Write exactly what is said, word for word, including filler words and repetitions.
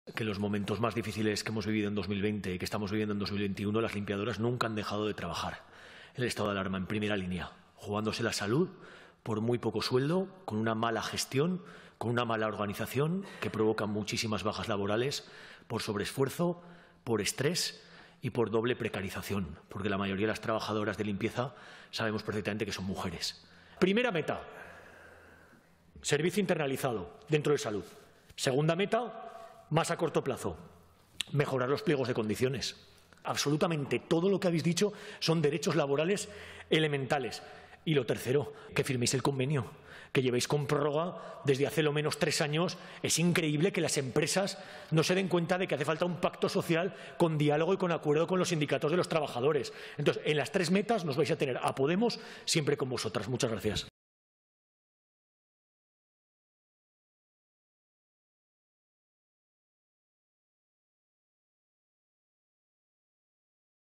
que en los momentos más difíciles que hemos vivido en dos mil veinte y que estamos viviendo en dos mil veintiuno, las limpiadoras nunca han dejado de trabajar en el estado de alarma en primera línea, jugándose la salud por muy poco sueldo, con una mala gestión, con una mala organización que provoca muchísimas bajas laborales por sobreesfuerzo, por estrés y por doble precarización, porque la mayoría de las trabajadoras de limpieza sabemos perfectamente que son mujeres. Primera meta, servicio internalizado dentro de salud. Segunda meta, más a corto plazo, mejorar los pliegos de condiciones. Absolutamente todo lo que habéis dicho son derechos laborales elementales. Y lo tercero, que firméis el convenio, que llevéis con prórroga desde hace lo menos tres años. Es increíble que las empresas no se den cuenta de que hace falta un pacto social con diálogo y con acuerdo con los sindicatos de los trabajadores. Entonces, en las tres metas nos vais a tener a Podemos siempre con vosotras. Muchas gracias.